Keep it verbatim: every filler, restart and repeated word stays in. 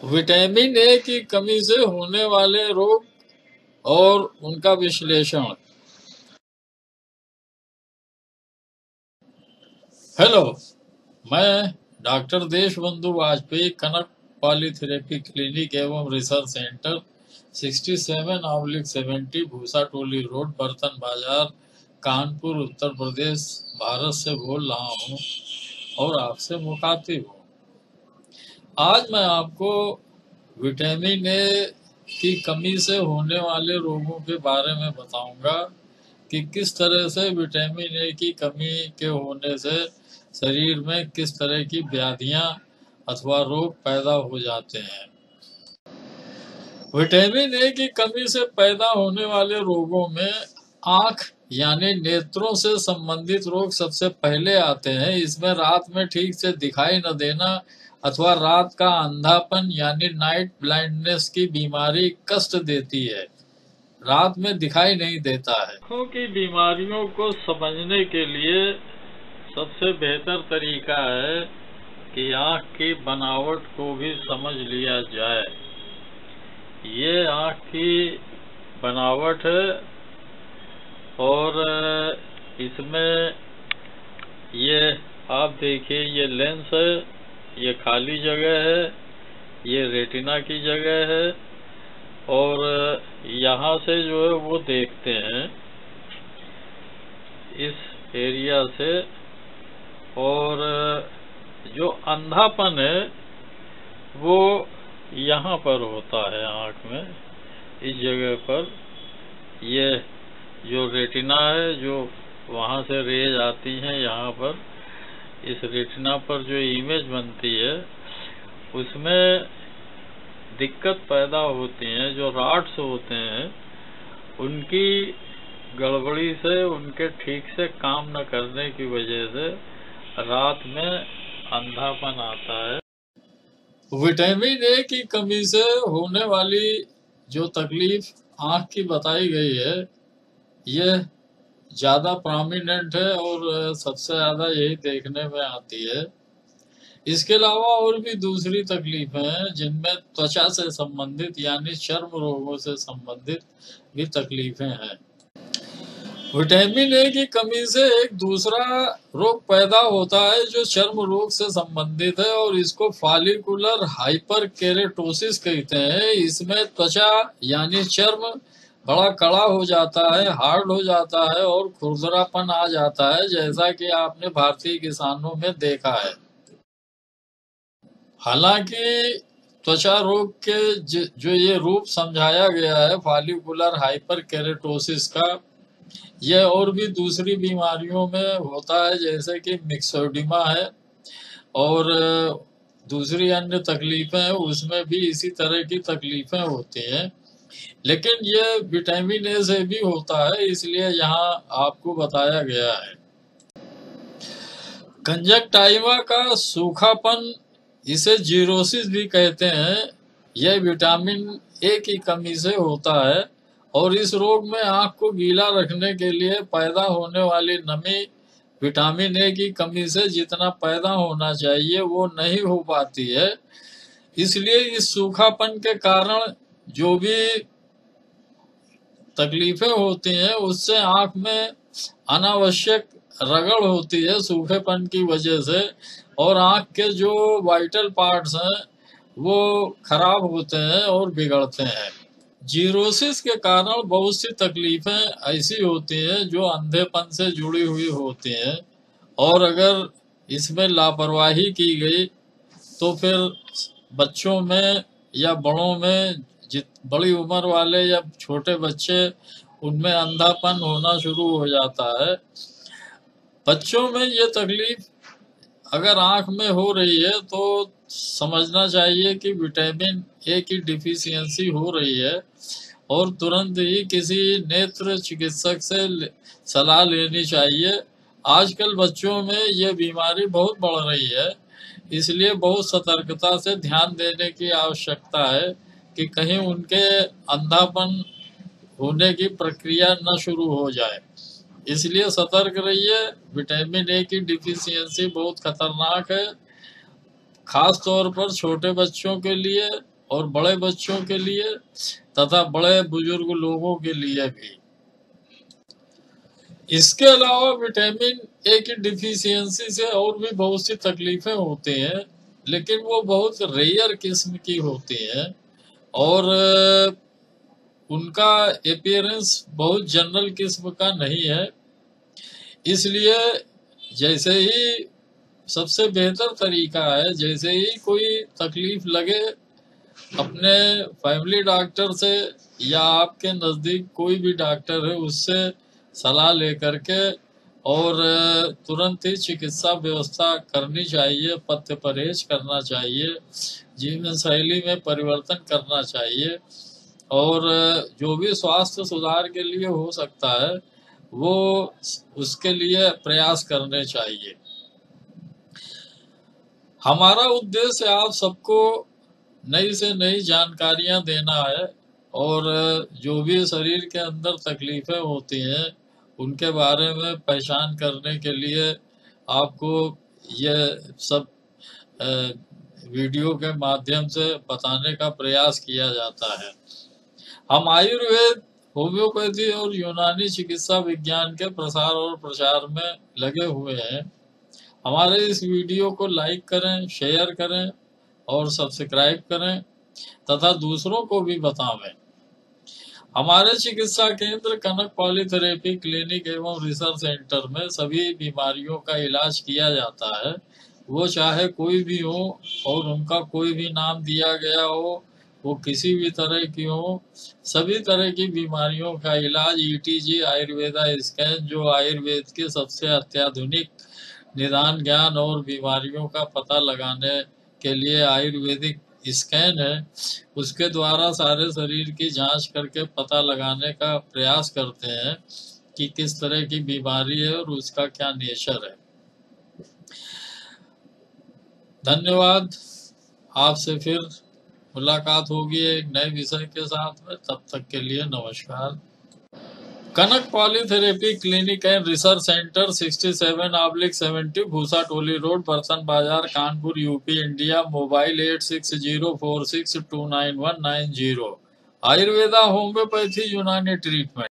Vitamin A की कमी से होने वाले रोग और उनका विश्लेषण। हेलो, मैं doctor Deshbandhu Vajpayee, Kanak polytherapy clinic एवं रिसर्च सेंटर सड़सठ ऑब्लिक सत्तर भूसा टोली रोड, बर्तन बाजार, कानपुर, उत्तर प्रदेश, भारत से बोल रहा हूँ और आपसे मुखातिब हूँ। आज मैं आपको विटामिन ए की कमी से होने वाले रोगों के बारे में बताऊंगा कि किस तरह से विटामिन ए की कमी के होने से शरीर में किस तरह की व्याधियां अथवा रोग पैदा हो जाते हैं। विटामिन ए की कमी से पैदा होने वाले रोगों में आंख यानी नेत्रों से संबंधित रोग सबसे पहले आते हैं। इसमें रात में ठीक से दिखाई न देना अथवा रात का अंधापन यानी नाइट ब्लाइंडनेस की बीमारी कष्ट देती है, रात में दिखाई नहीं देता है। आँखों की बीमारियों को समझने के लिए सबसे बेहतर तरीका है कि आँख की बनावट को भी समझ लिया जाए। ये आँख की बनावट है और इसमें ये आप देखिए, ये लेंस है, ये खाली जगह है, ये रेटिना की जगह है और यहाँ से जो है वो देखते हैं इस एरिया से। और जो अंधापन है वो यहाँ पर होता है आँख में, इस जगह पर। ये जो रेटिना है, जो वहाँ से रेज आती हैं यहाँ पर, इस रेटिना पर जो इमेज बनती है उसमें दिक्कत पैदा होती हैं। जो रॉड्स होते हैं उनकी गड़बड़ी से, उनके ठीक से काम न करने की वजह से रात में अंधापन आता है। विटामिन ए की कमी से होने वाली जो तकलीफ आँख की बताई गई है, यह ज़्यादा प्रोमिनेंट है और सबसे ज़्यादा यही देखने में आती है। इसके अलावा और भी दूसरी तकलीफें हैं जिनमें त्वचा से संबंधित यानी चर्म रोगों से संबंधित भी तकलीफें हैं। विटामिन ए की कमी से एक दूसरा रोग पैदा होता है जो चर्म रोग से संबंधित है और इसको फॉलिकुलर हाइपरकेरेटोसिस कहते हैं। इसमें त्वचा यानी चर्म बड़ा कड़ा हो जाता है, हार्ड हो जाता है और खुरदरापन आ जाता है, जैसा कि आपने भारतीय किसानों में देखा है। हालांकि त्वचा रोग के जो ये रूप समझाया गया है फॉलिकुलर हाइपरकेरेटोसिस का, यह और भी दूसरी बीमारियों में होता है, जैसे कि मिक्सोडिमा है और दूसरी अन्य तकलीफें हैं, उसमें भी इसी तरह की तकलीफें होती हैं। लेकिन यह विटामिन ए से भी होता है, इसलिए यहाँ आपको बताया गया है। कंजक्टाइवा का सूखापन, इसे जीरोसिस भी कहते हैं, यह विटामिन ए की कमी से होता है और इस रोग में आँख को गीला रखने के लिए पैदा होने वाली नमी विटामिन ए की कमी से जितना पैदा होना चाहिए वो नहीं हो पाती है। इसलिए इस सूखापन के कारण जो भी तकलीफें होती हैं उससे आँख में अनावश्यक रगड़ होती है सूखेपन की वजह से और आँख के जो वाइटल पार्ट्स हैं वो खराब होते हैं और बिगड़ते हैं। जीरोसिस के कारण बहुत सी तकलीफें ऐसी होती हैं जो अंधेपन से जुड़ी हुई होती हैं और अगर इसमें लापरवाही की गई तो फिर बच्चों में या बड़ों में, जित बड़ी उम्र वाले या छोटे बच्चे, उनमें अंधापन होना शुरू हो जाता है। बच्चों में ये तकलीफ अगर आँख में हो रही है तो समझना चाहिए कि विटामिन ए की डिफिशियंसी हो रही है और तुरंत ही किसी नेत्र चिकित्सक से सलाह लेनी चाहिए। आजकल बच्चों में ये बीमारी बहुत बढ़ रही है, इसलिए बहुत सतर्कता से ध्यान देने की आवश्यकता है कि कहीं उनके अंधापन होने की प्रक्रिया न शुरू हो जाए। इसलिए सतर्क रहिए। विटामिन ए की डिफिशियंसी बहुत खतरनाक है, खास तौर पर छोटे बच्चों के लिए और बड़े बच्चों के लिए तथा बड़े बुजुर्ग लोगों के लिए भी। इसके अलावा विटामिन ए की डिफिशियंसी से और भी बहुत सी तकलीफें होती हैं, लेकिन वो बहुत रेयर किस्म की होती हैं और उनका अपीयरेंस बहुत जनरल किस्म का नहीं है। इसलिए जैसे ही सबसे बेहतर तरीका है, जैसे ही कोई तकलीफ लगे अपने फैमिली डॉक्टर से या आपके नज़दीक कोई भी डॉक्टर है उससे सलाह लेकर के और तुरंत ही चिकित्सा व्यवस्था करनी चाहिए, पथ्य परहेज करना चाहिए, जीवन शैली में परिवर्तन करना चाहिए और जो भी स्वास्थ्य सुधार के लिए हो सकता है वो उसके लिए प्रयास करने चाहिए। हमारा उद्देश्य आप सबको नई से नई जानकारियां देना है और जो भी शरीर के अंदर तकलीफें होती हैं उनके बारे में पहचान करने के लिए आपको ये सब वीडियो के माध्यम से बताने का प्रयास किया जाता है। हम आयुर्वेद, होम्योपैथी और यूनानी चिकित्सा विज्ञान के प्रसार और प्रचार में लगे हुए हैं। हमारे इस वीडियो को लाइक करें, शेयर करें और सब्सक्राइब करें तथा दूसरों को भी बताएं। हमारे चिकित्सा केंद्र कनक पॉलीथेरेपी क्लिनिक एवं रिसर्च सेंटर में सभी बीमारियों का इलाज किया जाता है, वो चाहे कोई भी हो और उनका कोई भी नाम दिया गया हो, वो किसी भी तरह की हो। सभी तरह की बीमारियों का इलाज ईटीजी, आयुर्वेदा स्कैन, जो आयुर्वेद के सबसे अत्याधुनिक निदान ज्ञान और बीमारियों का पता लगाने के लिए आयुर्वेदिक स्कैन है, उसके द्वारा सारे शरीर की जांच करके पता लगाने का प्रयास करते हैं कि किस तरह की बीमारी है और उसका क्या नेचर है। धन्यवाद। आपसे फिर मुलाकात होगी एक नए विषय के साथ में, तब तक के लिए नमस्कार। Kanak polytherapy clinic and research centre सड़सठ ऑब्लिक सत्तर Bhusa Toli road, Bartan Bazaar, Kanpur, UP, India. Mobile eight six zero four six two nine one nine zero. Ayurveda, homeopathy, Unani treatment.